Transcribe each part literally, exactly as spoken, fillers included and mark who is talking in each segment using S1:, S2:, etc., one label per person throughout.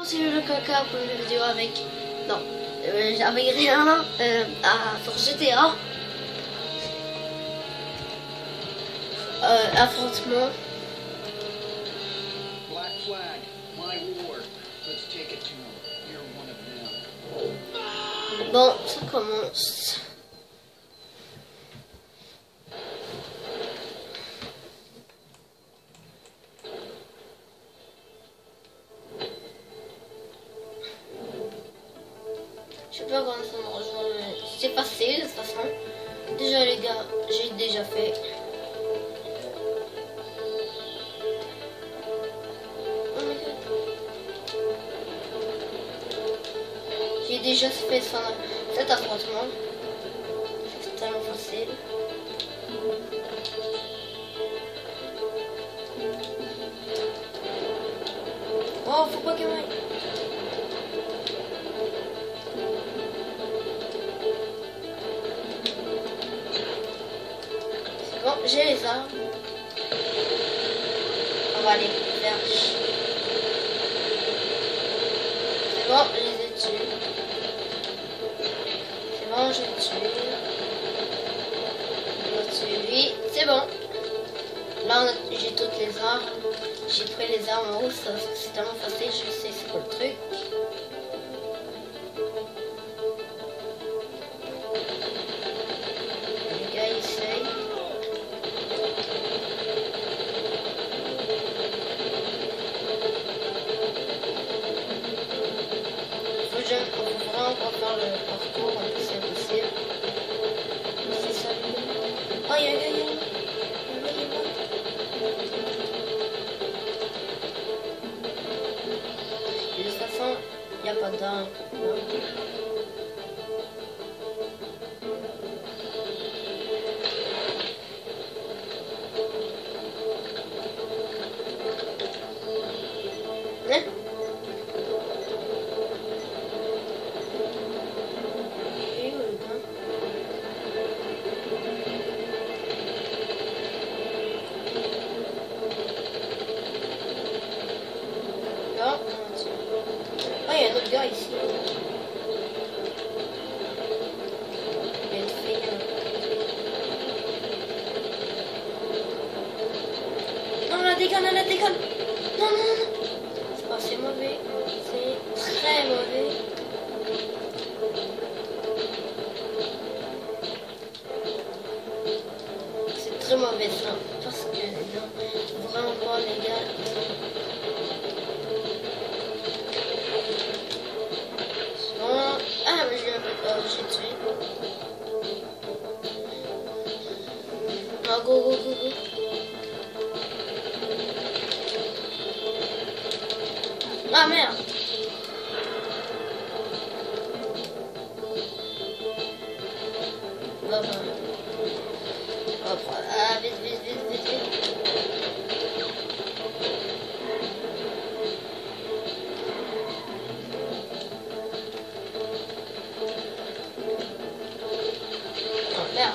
S1: C'est le caca pour une vidéo avec... Non, euh, avec rien euh, à sur G T A. Euh, affrontement.
S2: Black flag, my war. Let's take it to them. You're one of them.
S1: Bon, ça commence. Je sais pas comment ça me rejoint, mais c'est facile de toute façon. Déjà les gars, j'ai déjà fait. Oh my god. J'ai déjà fait ça, cet affrontement. C'est tellement facile. Oh, faut pas qu'il m'aille. Bon, j'ai les armes. On va les faire. C'est bon, je les ai tués. C'est bon, je l'ai tué. On a tué lui. C'est bon. Là, j'ai toutes les armes. J'ai pris les armes en haut, c'est tellement facile, je sais c'est quoi le truc. Les gars, ils essayent. Faut que j'aime vraiment pas faire le parcours, en plus c'est impossible. C'est ça. Oh, il y a un gars, il y a un gars. De toute façon, il n'y a pas d'armes. Hein? Et où le gars? Non, on tire. Oh, il y a un autre gars ici. Il y a une fille. Hein. Non, la déconne, la déconne. Non, non, non. C'est pas, c'est mauvais. C'est très mauvais. C'est très mauvais ça. Parce que, non, vraiment pas, les gars. Bon. Ah, mais je l'ai oh, j'ai tué. Ah, go, go, go, go. Ah, merde. Bah, bah. Hop, ah, vite, vite, vite, vite, vite. Oh, merde.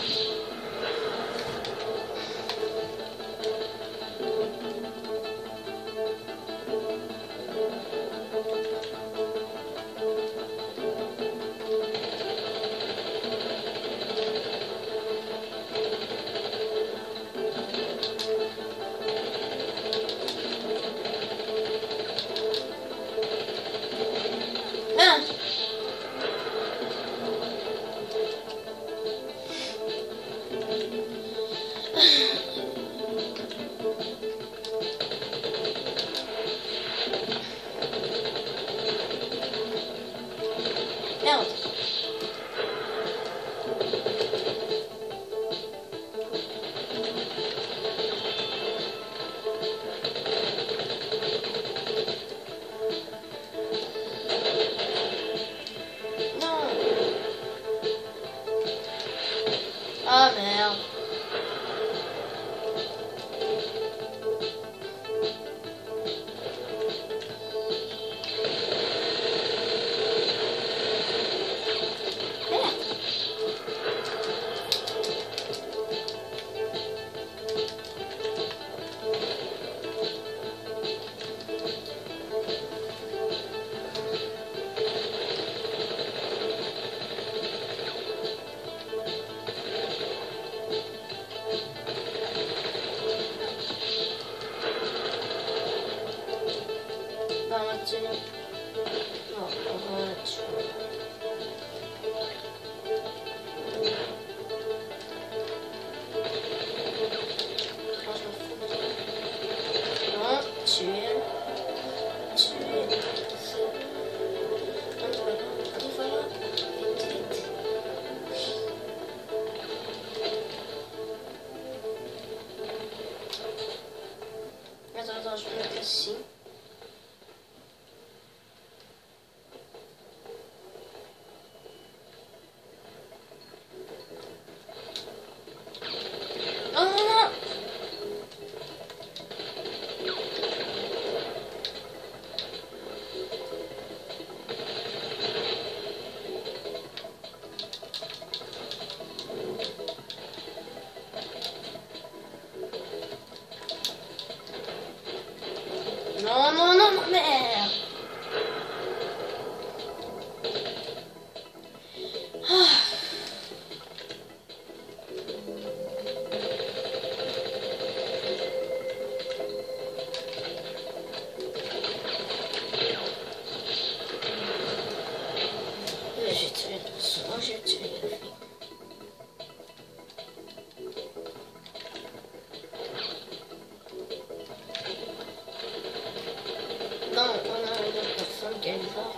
S1: va maintenant. Non, on va tuer. Non, je m'en fous. Non, tuer. Tuer. On va, on va. Vite, vite. Attends, attends, je vais mettre ici. Oh non, non. Non, non, non, non, merde. Ah. Mais j'ai tué doucement, j'ai tué la fille. Non, on a une autre personne qui a les armes.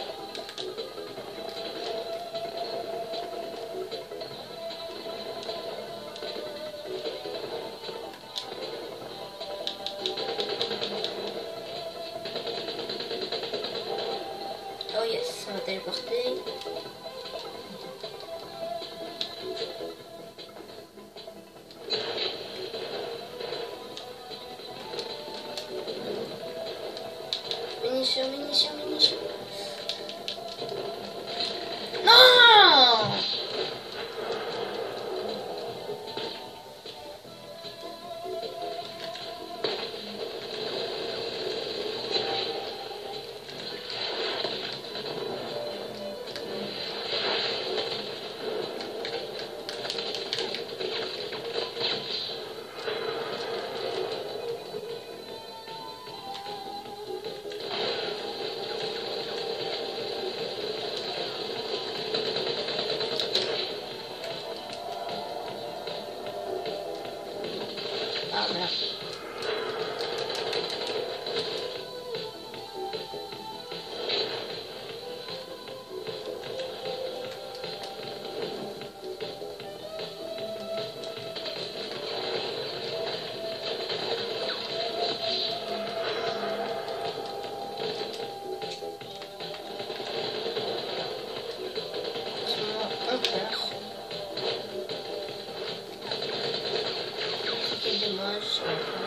S1: Oh yes, ça va téléporter. Munitions, munitions, munitions. Non! Ah merde. C'est mon père. C'est dommage.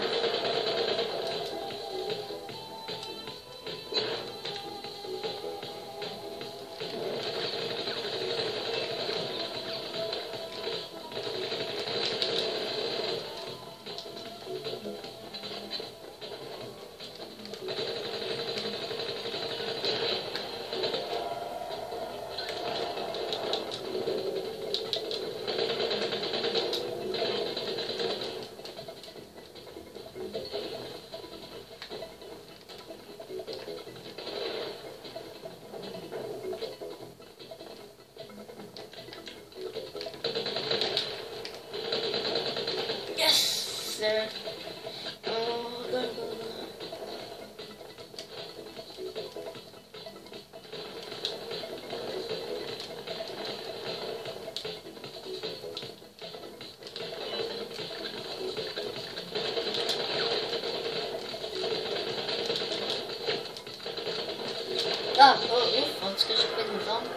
S1: Yes! There. Oh, go, go, go. Ah, oh, ouf, en tout cas, j'ai pas de armes.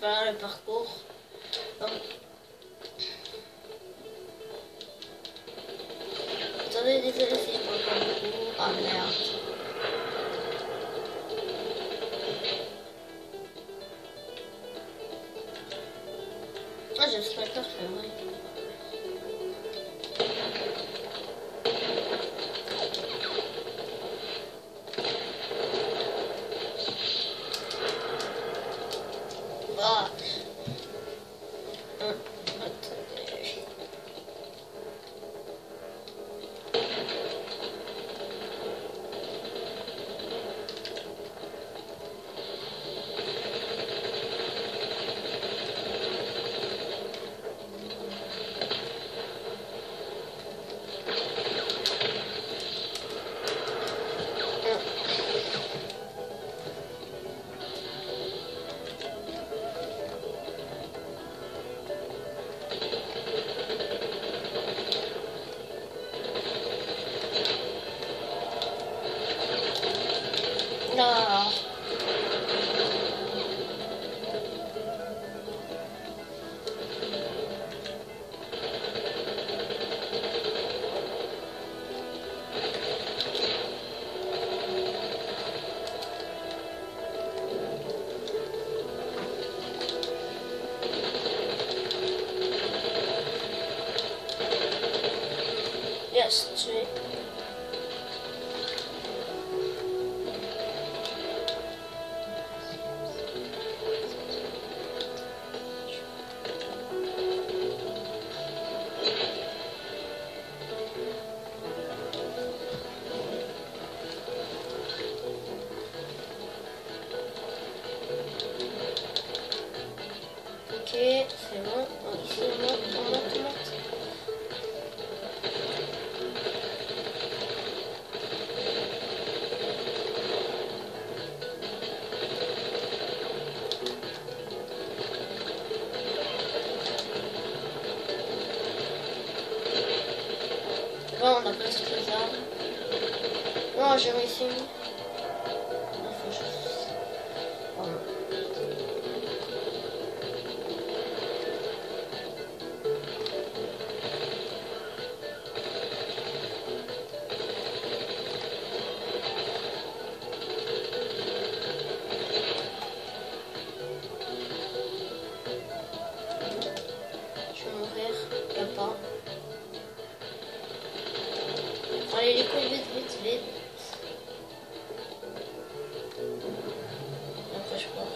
S1: Voilà le parcours. Donc, attendez, désolé si je parle pas beaucoup. Ah merde. Ah, j'ai le sniper, c'est vrai. Ah. Hum, attendez. Non. Yes, tué. Ok, c'est bon. Oh, ici, on monte, on monte, on monte. Bon, on a pas toutes les armes. Non, j'ai réussi. Il faut juste... Pardon. Je vais mourir. Y'a pas. Allez, les couilles, vite, vite, vite. Après, je pars.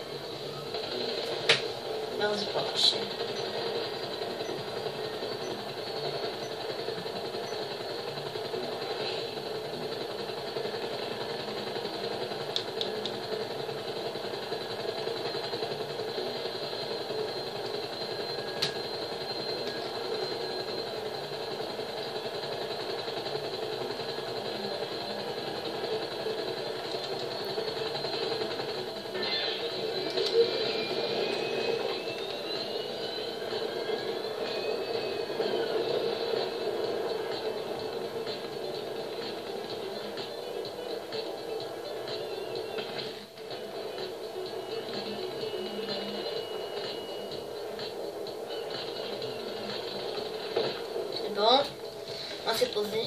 S1: Merde, j'ai pas marché. Bon, on s'est posé.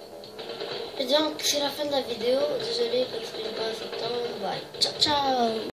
S1: Et donc, c'est la fin de la vidéo. Désolé parce que j'ai pas assez de temps. Bye. Ciao, ciao.